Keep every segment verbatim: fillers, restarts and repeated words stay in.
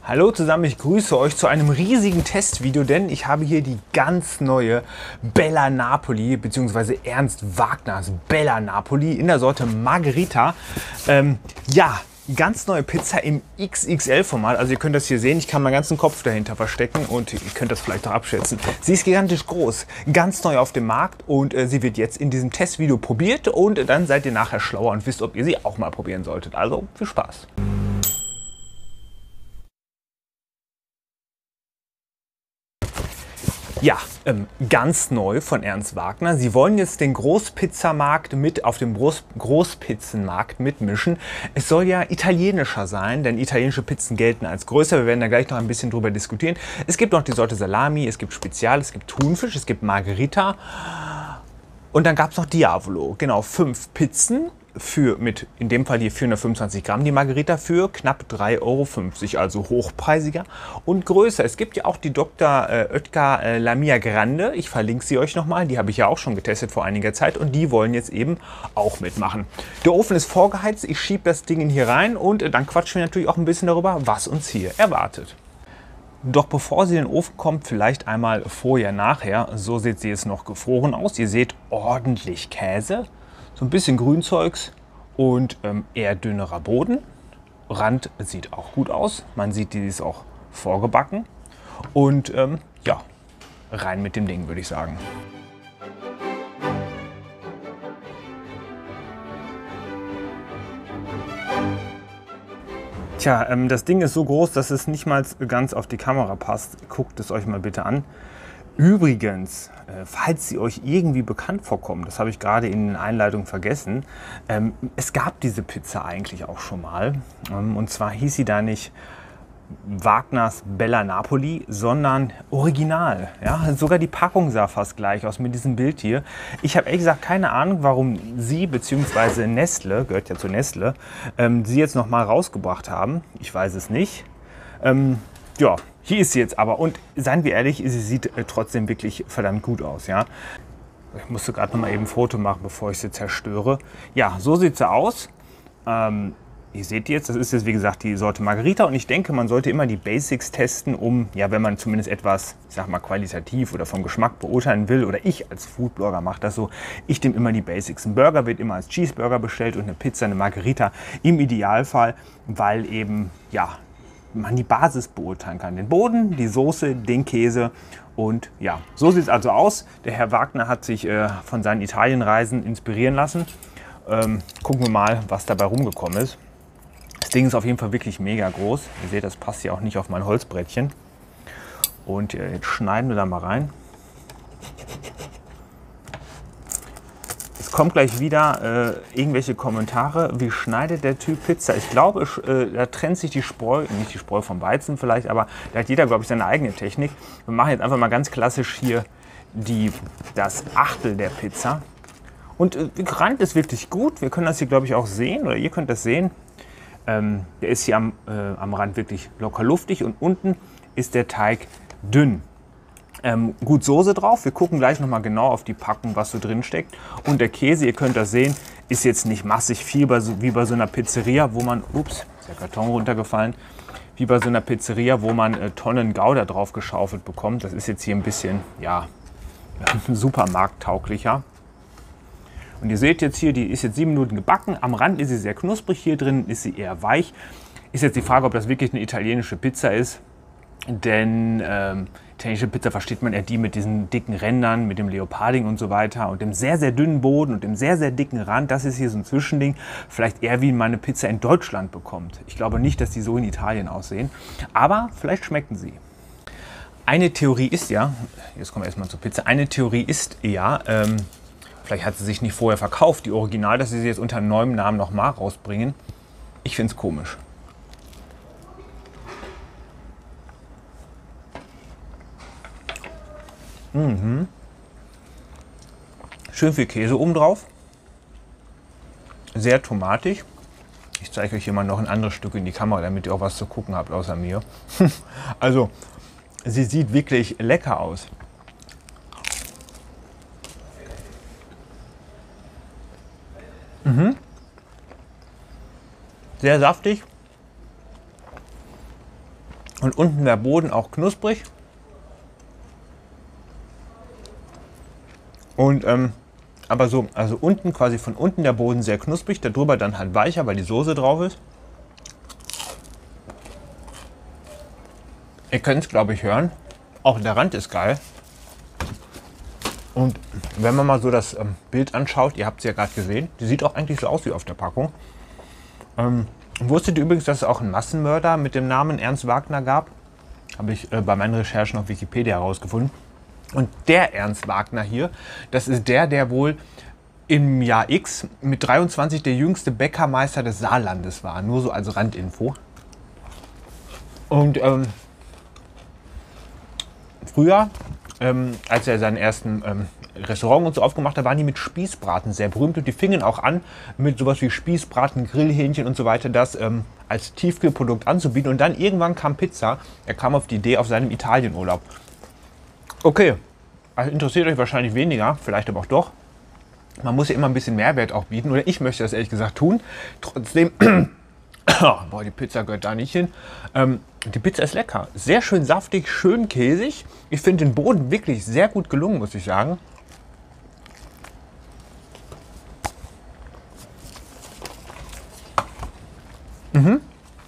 Hallo zusammen, ich grüße euch zu einem riesigen Testvideo, denn ich habe hier die ganz neue Bella Napoli bzw. Ernst Wagners Bella Napoli in der Sorte Margherita. Ähm, ja, ganz neue Pizza im X X L-Format. Also ihr könnt das hier sehen, ich kann meinen ganzen Kopf dahinter verstecken und ihr könnt das vielleicht auch abschätzen. Sie ist gigantisch groß, ganz neu auf dem Markt und äh, sie wird jetzt in diesem Testvideo probiert und äh, dann seid ihr nachher schlauer und wisst, ob ihr sie auch mal probieren solltet. Also viel Spaß! Ja, ähm, ganz neu von Ernst Wagner. Sie wollen jetzt den Großpizzamarkt mit auf dem Groß Großpizzenmarkt mitmischen. Es soll ja italienischer sein, denn italienische Pizzen gelten als größer. Wir werden da gleich noch ein bisschen drüber diskutieren. Es gibt noch die Sorte Salami, es gibt Spezial, es gibt Thunfisch, es gibt Margherita. Und dann gab es noch Diavolo. Genau, fünf Pizzen für, mit in dem Fall hier vierhundertfünfundzwanzig Gramm, die Margherita für knapp drei Euro fünfzig, also hochpreisiger und größer. Es gibt ja auch die Doktor äh, Oetker äh, La Mia Grande, ich verlinke sie euch nochmal, die habe ich ja auch schon getestet vor einiger Zeit und die wollen jetzt eben auch mitmachen. Der Ofen ist vorgeheizt, ich schiebe das Ding hier rein und äh, dann quatschen wir natürlich auch ein bisschen darüber, was uns hier erwartet. Doch bevor sie in den Ofen kommt, vielleicht einmal vorher, nachher. So sieht sie jetzt noch gefroren aus. Ihr seht ordentlich Käse, so ein bisschen Grünzeugs und ähm, eher dünnerer Boden. Rand sieht auch gut aus. Man sieht, die ist auch vorgebacken. Und ähm, ja, rein mit dem Ding, würde ich sagen. Tja, ähm, das Ding ist so groß, dass es nicht mal ganz auf die Kamera passt. Guckt es euch mal bitte an. Übrigens, äh, falls sie euch irgendwie bekannt vorkommen, das habe ich gerade in den Einleitungen vergessen, ähm, es gab diese Pizza eigentlich auch schon mal. Ähm, und zwar hieß sie da nicht Wagners Bella Napoli, sondern Original. Ja? Sogar die Packung sah fast gleich aus mit diesem Bild hier. Ich habe ehrlich gesagt keine Ahnung, warum sie bzw. Nestle, gehört ja zu Nestle, ähm, sie jetzt noch mal rausgebracht haben. Ich weiß es nicht. Ähm, ja, hier ist sie jetzt aber und seien wir ehrlich, sie sieht äh, trotzdem wirklich verdammt gut aus. Ja? Ich musste gerade noch mal eben ein Foto machen, bevor ich sie zerstöre. Ja, so sieht sie aus. Ähm, Ihr seht jetzt, das ist jetzt wie gesagt die Sorte Margherita und ich denke, man sollte immer die Basics testen, um, ja, wenn man zumindest etwas, ich sag mal, qualitativ oder vom Geschmack beurteilen will, oder ich als Foodblogger mache das so, ich nehme immer die Basics. Ein Burger wird immer als Cheeseburger bestellt und eine Pizza, eine Margherita im Idealfall, weil eben, ja, man die Basis beurteilen kann. Den Boden, die Soße, den Käse und ja, so sieht es also aus. Der Herr Wagner hat sich äh, von seinen Italienreisen inspirieren lassen. Ähm, gucken wir mal, was dabei rumgekommen ist. Das Ding ist auf jeden Fall wirklich mega groß. Ihr seht, das passt ja auch nicht auf mein Holzbrettchen. Und jetzt schneiden wir da mal rein. Es kommt gleich wieder äh, irgendwelche Kommentare. Wie schneidet der Typ Pizza? Ich glaube, äh, da trennt sich die Spreu, nicht die Spreu vom Weizen vielleicht, aber da hat jeder, glaube ich, seine eigene Technik. Wir machen jetzt einfach mal ganz klassisch hier die, das Achtel der Pizza. Und äh, der Rand ist wirklich gut. Wir können das hier, glaube ich, auch sehen, oder ihr könnt das sehen. Ähm, der ist hier am, äh, am Rand wirklich locker luftig und unten ist der Teig dünn. Ähm, gut Soße drauf. Wir gucken gleich noch mal genau auf die Packung, was so drin steckt. Und der Käse, ihr könnt das sehen, ist jetzt nicht massig viel bei so, wie bei so einer Pizzeria, wo man, ups, ist der Karton runtergefallen, wie bei so einer Pizzeria, wo man äh, Tonnen Gouda drauf geschaufelt bekommt. Das ist jetzt hier ein bisschen, ja, supermarkttauglicher. Und ihr seht jetzt hier, die ist jetzt sieben Minuten gebacken. Am Rand ist sie sehr knusprig, hier drin ist sie eher weich. Ist jetzt die Frage, ob das wirklich eine italienische Pizza ist. Denn ähm, italienische Pizza versteht man eher die mit diesen dicken Rändern, mit dem Leoparding und so weiter. Und dem sehr, sehr dünnen Boden und dem sehr, sehr dicken Rand. Das ist hier so ein Zwischending. Vielleicht eher wie man eine Pizza in Deutschland bekommt. Ich glaube nicht, dass die so in Italien aussehen. Aber vielleicht schmecken sie. Eine Theorie ist ja, jetzt kommen wir erstmal zur Pizza. Eine Theorie ist ja, ähm, vielleicht hat sie sich nicht vorher verkauft, die Original, dass sie sie jetzt unter neuem Namen nochmal rausbringen. Ich finde es komisch. Mhm. Schön viel Käse oben drauf. Sehr tomatig. Ich zeige euch hier mal noch ein anderes Stück in die Kamera, damit ihr auch was zu gucken habt außer mir. Also, sie sieht wirklich lecker aus. Mhm. Sehr saftig. Und unten der Boden auch knusprig. Und ähm, aber so, also unten quasi von unten der Boden sehr knusprig, darüber dann halt weicher, weil die Soße drauf ist. Ihr könnt es, glaube ich, hören. Auch der Rand ist geil. Und wenn man mal so das ähm, Bild anschaut, ihr habt es ja gerade gesehen, die sieht auch eigentlich so aus wie auf der Packung. Ähm, wusstet ihr übrigens, dass es auch einen Massenmörder mit dem Namen Ernst Wagner gab? Habe ich äh, bei meinen Recherchen auf Wikipedia herausgefunden. Und der Ernst Wagner hier, das ist der, der wohl im Jahr X mit dreiundzwanzig der jüngste Bäckermeister des Saarlandes war. Nur so als Randinfo. Und ähm, früher, ähm, als er seinen ersten ähm, Restaurant und so aufgemacht hat, waren die mit Spießbraten sehr berühmt. Und die fingen auch an, mit sowas wie Spießbraten, Grillhähnchen und so weiter, das ähm, als Tiefkühlprodukt anzubieten. Und dann irgendwann kam Pizza. Er kam auf die Idee auf seinem Italienurlaub. Okay, also interessiert euch wahrscheinlich weniger, vielleicht aber auch doch. Man muss ja immer ein bisschen Mehrwert auch bieten, oder ich möchte das ehrlich gesagt tun. Trotzdem, boah, die Pizza gehört da nicht hin. Ähm, die Pizza ist lecker, sehr schön saftig, schön käsig. Ich finde den Boden wirklich sehr gut gelungen, muss ich sagen. Mhm.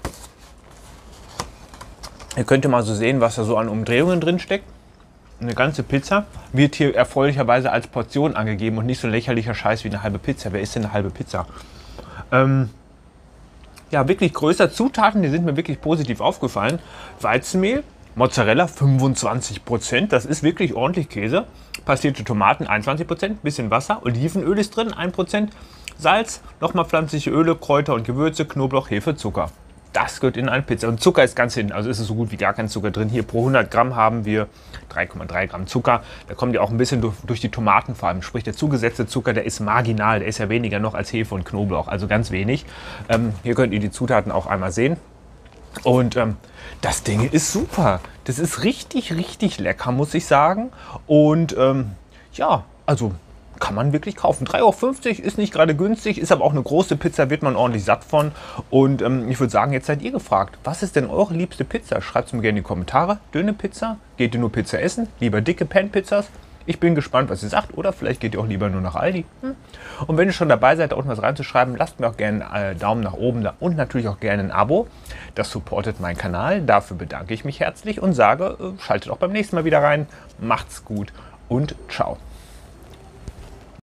Ihr könnt mal so sehen, was da so an Umdrehungen drin steckt. Eine ganze Pizza wird hier erfreulicherweise als Portion angegeben und nicht so lächerlicher Scheiß wie eine halbe Pizza. Wer isst denn eine halbe Pizza? Ähm, ja, wirklich größer. Zutaten, die sind mir wirklich positiv aufgefallen. Weizenmehl, Mozzarella fünfundzwanzig Prozent, das ist wirklich ordentlich Käse. Passierte Tomaten einundzwanzig Prozent, bisschen Wasser, Olivenöl ist drin, ein Prozent. Salz, nochmal pflanzliche Öle, Kräuter und Gewürze, Knoblauch, Hefe, Zucker. Das gehört in eine Pizza. Und Zucker ist ganz hinten, also ist es so gut wie gar kein Zucker drin. Hier pro hundert Gramm haben wir drei Komma drei Gramm Zucker. Da kommt ja auch ein bisschen durch, durch die Tomaten vor allem. Sprich, der zugesetzte Zucker, der ist marginal. Der ist ja weniger noch als Hefe und Knoblauch, also ganz wenig. Ähm, hier könnt ihr die Zutaten auch einmal sehen. Und ähm, das Ding ist super. Das ist richtig, richtig lecker, muss ich sagen. Und ähm, ja, also kann man wirklich kaufen. drei Euro fünfzig ist nicht gerade günstig, ist aber auch eine große Pizza, wird man ordentlich satt von. Und ähm, ich würde sagen, jetzt seid ihr gefragt. Was ist denn eure liebste Pizza? Schreibt es mir gerne in die Kommentare. Dünne Pizza? Geht ihr nur Pizza essen? Lieber dicke Pan-Pizzas? Ich bin gespannt, was ihr sagt. Oder vielleicht geht ihr auch lieber nur nach Aldi. Hm. Und wenn ihr schon dabei seid, da unten was reinzuschreiben, lasst mir auch gerne einen äh, Daumen nach oben da und natürlich auch gerne ein Abo. Das supportet meinen Kanal. Dafür bedanke ich mich herzlich und sage, äh, schaltet auch beim nächsten Mal wieder rein. Macht's gut und ciao.